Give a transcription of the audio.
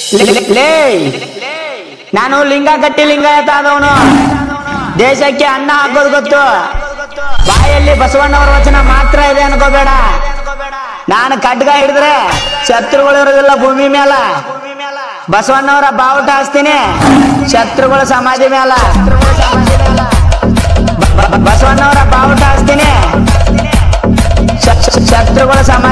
ಲೇ ನಾನು ಲಿಂಗ ಗಟ್ಟಿ ಲಿಂಗಾಯತ ಆದವನು. ದೇಶಕ್ಕೆ ಅನ್ನ ಹಾಕೋದು ಗೊತ್ತು. ಬಾಯಲ್ಲಿ ಬಸವಣ್ಣವರ ವಚನ ಮಾತ್ರ ಇದೆ ಅನ್ಕೋಬೇಡ. ನಾನು ಖಡ್ಗ ಹಿಡಿದ್ರೆ ಶತ್ರುಗಳು ಇರೋದಿಲ್ಲ ಭೂಮಿ ಮೇಲ. ಬಸವಣ್ಣವರ ಬಾವುಟ ಹಾಸ್ತೀನಿ ಶತ್ರುಗಳ ಸಮಾಧಿ ಮೇಲ. ಬಸವಣ್ಣವರ ಬಾವುಟ ಹಾಸ್ತೀನಿ ಶತ್ರುಗಳ ಸಮಾಧಿ